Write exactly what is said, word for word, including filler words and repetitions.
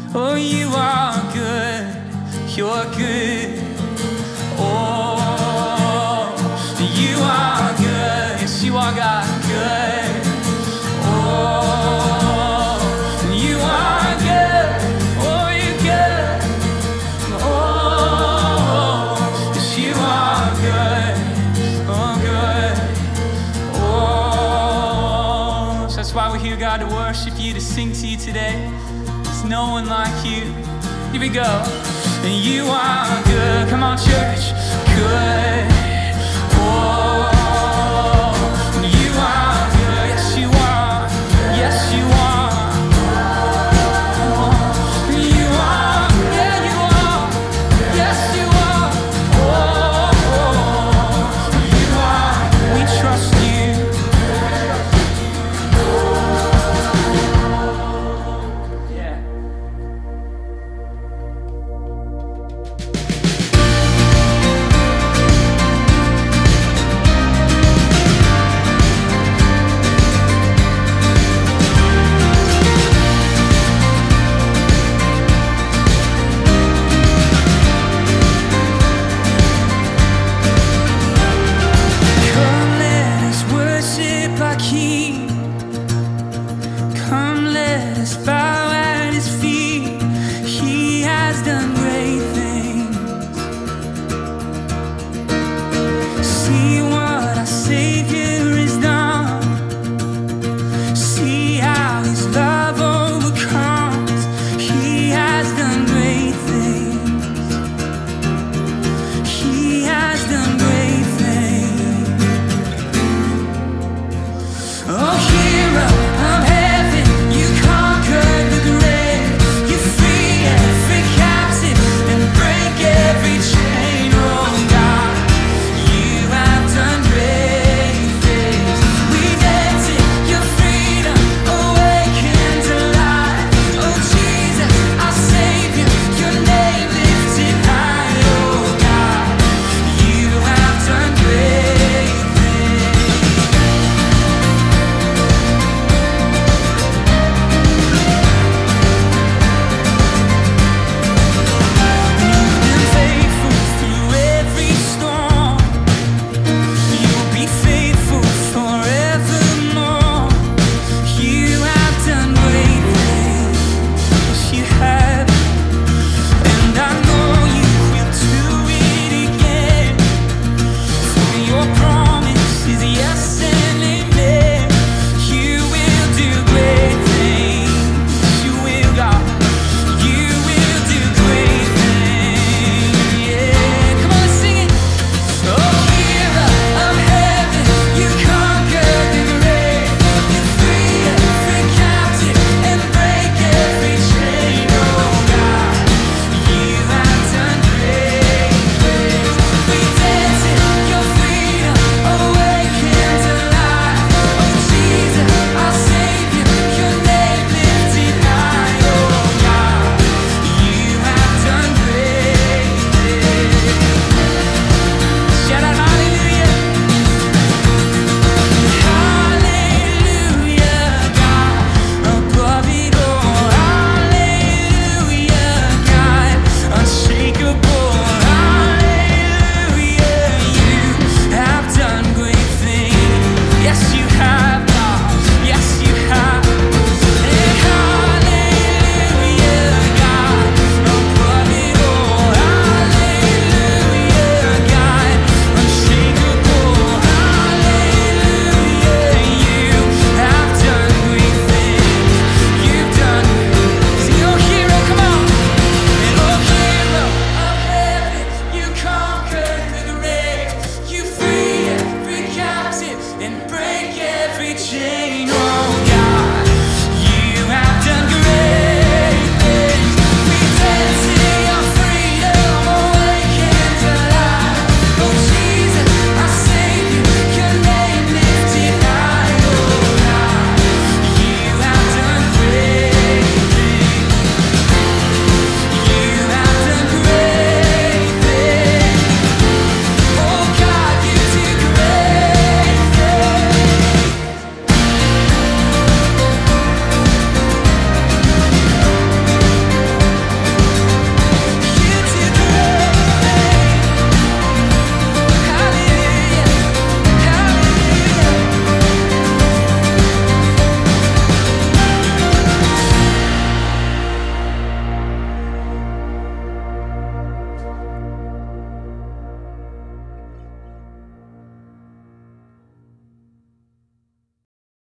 Oh, you are good, you're good. Oh, you are good, yes you are God, good. Oh, you are good, oh you're good. Oh, yes you are good, oh good. Oh, so that's why we're here, God, to worship you, to sing to you today. There's no one like you. Here we go. And you are good, come on church, good.